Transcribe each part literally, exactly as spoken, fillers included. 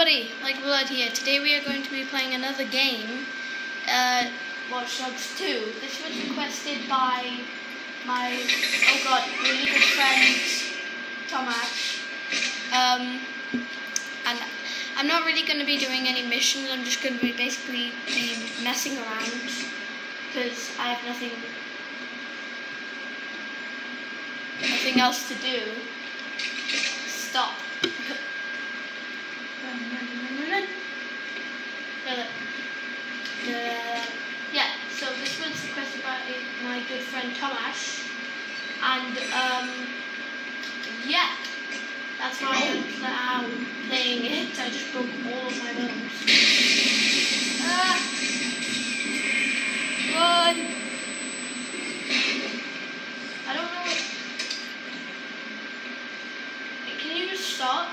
everybody, like Blood here. Today we are going to be playing another game, uh, Watch Dogs two. This was requested by my, oh god, really good friend, Tomasz. Um, and I'm not really going to be doing any missions, I'm just going to be basically be messing around, because I have nothing, nothing else to do. Stop. Run, run, run, run, run. Uh, uh, yeah, so this was requested by my good friend Tomasz, and um, yeah, that's why I'm now playing it. I just broke all of my bones. Ah! Run! I don't know what... Can you just stop?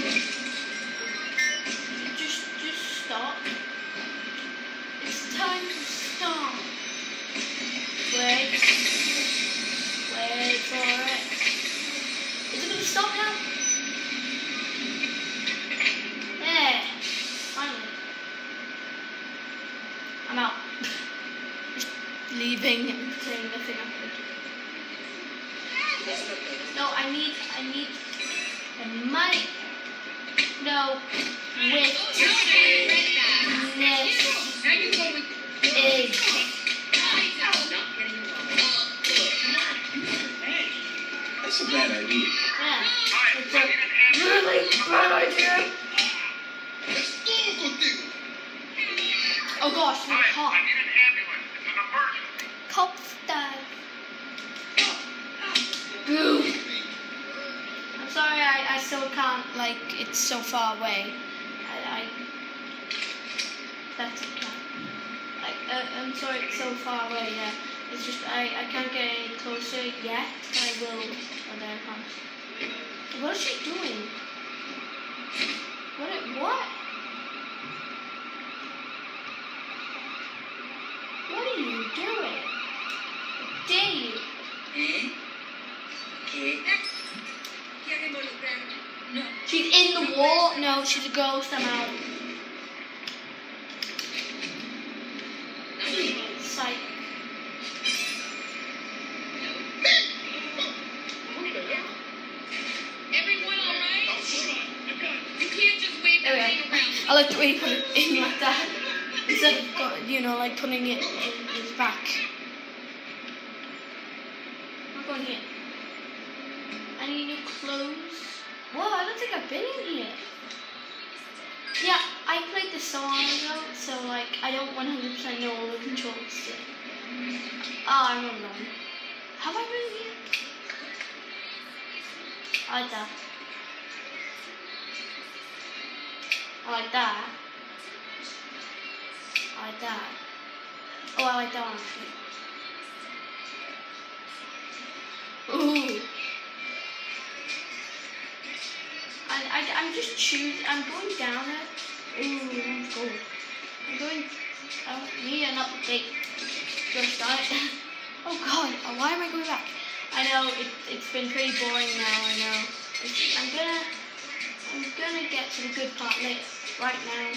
Just, just stop. It's time to stop. Wait. Wait for it. Is it going to stop now? There. Finally. I'm out. Just leaving and saying nothing happened. No, I need, I need the money. No, witness is. That's a bad idea. Yeah, it's a really bad idea. Oh gosh, the cop. Cops died. Boo. I'm sorry, I, I still can't, like, it's so far away. I, I that's okay. Like, uh, I'm sorry, it's so far away, yeah. It's just, I, I can't get any closer yet. I will, oh, there it comes. What is she doing? What, what? What are you doing? How dare you? Eh? ¿Qué? No. She's in the wall? No, she's a ghost, I'm out. Psych. Everyone alright? You can't just wave There we that are. thing around. I like the way you put it in like that. Instead of, got, you know, like putting it in his back. I'm going here. I need new clothes. Whoa, I don't think I've been in here. Yeah, I played this so long ago, so like I don't one hundred percent know all the controls still. Oh, I remember. Have I been here? I like that. I like that. I like that. Oh, I like that one actually. Ooh. I, I, I'm just choosing, I'm going down it. Ooh, let's go. I'm going, I don't need an update. Just on it. Oh god, oh, why am I going back? I know, it, it's been pretty boring now, I know. It's, I'm gonna, I'm gonna get to the good part later. Right now,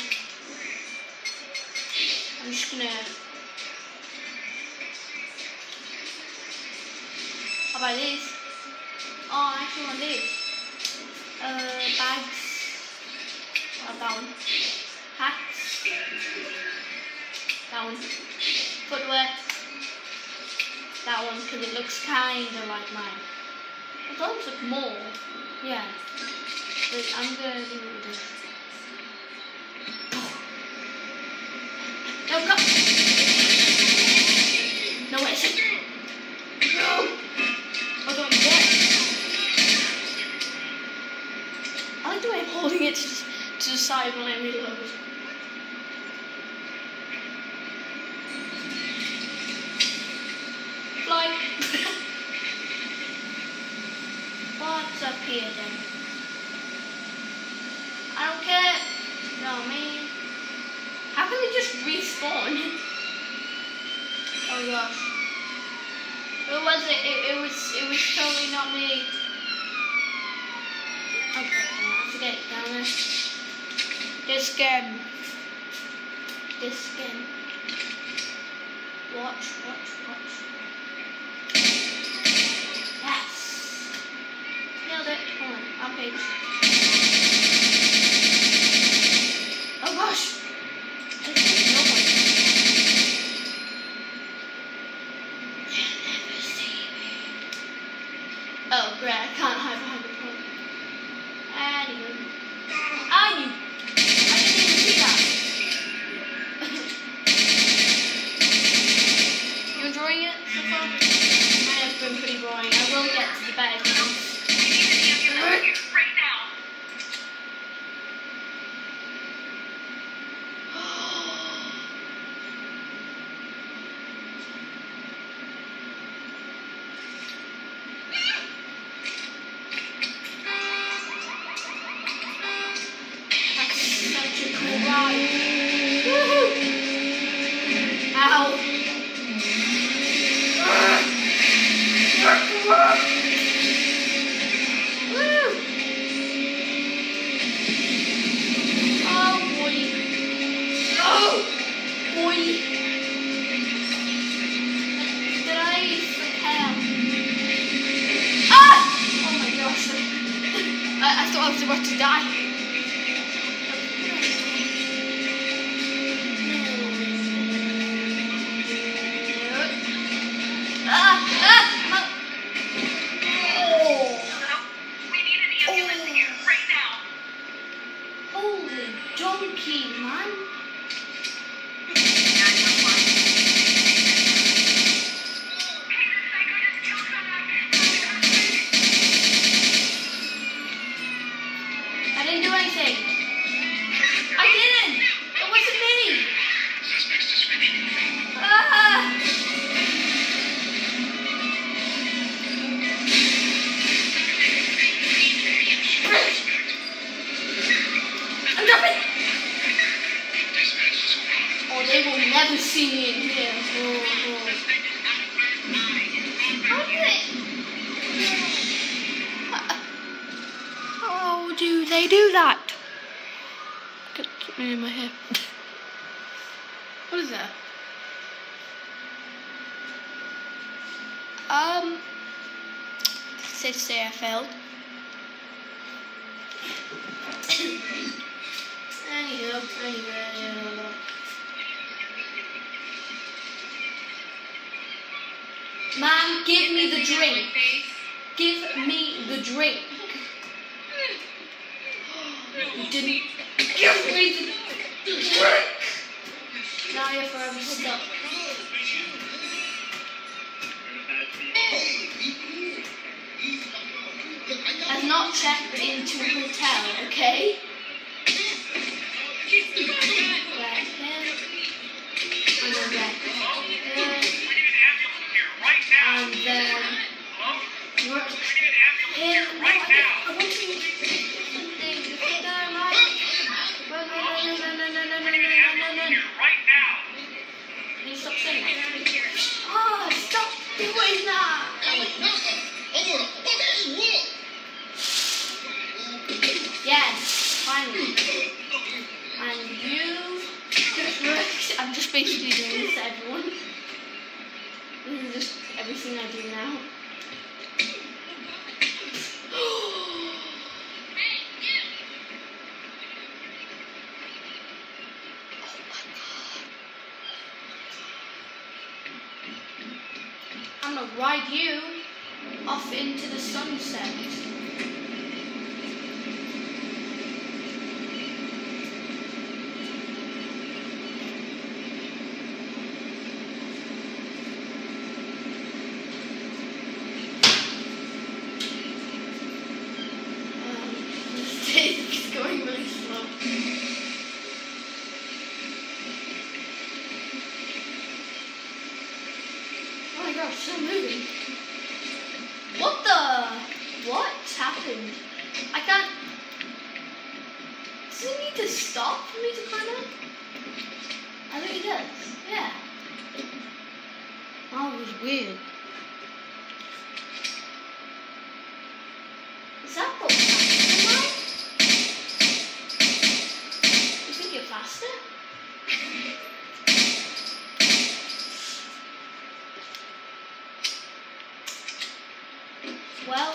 I'm just gonna, how about this? Oh, I actually want this. Uh, bags. Oh, that one. Hats. That one. Footwear. That one, because it looks kind of like mine. It does look more. Yeah. But I'm going to do it with this. No, come. No, wait a second. No. Oh, don't get. I like the way I'm holding it to, to the side when I reload. Fly. What's up here then? I don't care. No, man. How can they just respawn? Oh gosh. Who was it? It, it was. It was totally not me. Okay, I forget it down there. This game. This game. Watch, watch, watch. Yes. Nailed it. Hold on. Up page. Oh gosh. No one. They'll never see me. Oh, great. I can't hide behind the point. Anyway. I knew. I didn't even see that. You enjoying it so far? Mine has been pretty boring. I will get to the better things. Right now. That's such a cool ride. Woohoo! Ow! Woo! Oh boy! Oh boy! Did I fail? Ah! Oh my gosh! I, I thought I was about to die. Ah! Ah! Oh! We need an ambulance here right now. Holy donkey, man! nine one one. Hey, this psycho just killed someone. I didn't do anything. I didn't. It wasn't me. Suspect's description. Ah! I'm jumping. Oh, they will never see me in here. Oh, oh. How do they? How do they do that? Get something in my hair. What is that? Um, safe to say I failed. Anywho, anyway. Man, give me the drink. Give me the drink. You didn't give me the drink. Now you're forever stuck. I've not checked into a hotel, okay? Right here. And then right here. And then right here. Right now. I want to do different things. If you don't like, run, run, run, run, run, run, run, run, run, run, run. Right now. Can you stop saying that? Oh, stop doing that! Yes, finally. And you just worked. I'm just basically doing this to everyone. This is just everything I do now. I'm gonna ride you off into the sunset. Um, it's going really slow. Oh my gosh, still moving. What the? What happened? I can't. Does it need to stop for me to climb up? I think it does. Yeah. Oh, it was weird. Is that what's happening now? Well,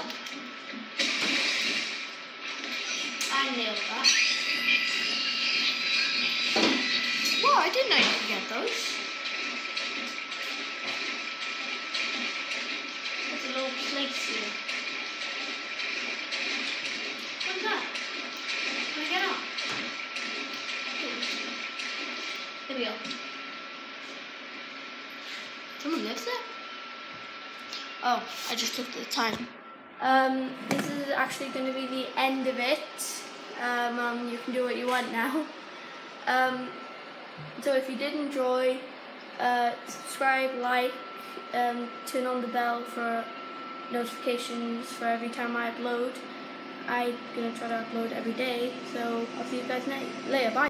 I nailed that. Whoa, I didn't know you could get those. There's a little place here. What's that? Can I get up? Here we go. Someone lives there? Oh, I just looked at the time. Um, this is actually going to be the end of it. Um, um, you can do what you want now. Um, so if you did enjoy, uh, subscribe, like, um, turn on the bell for notifications for every time I upload. I'm going to try to upload every day, so I'll see you guys later. Bye.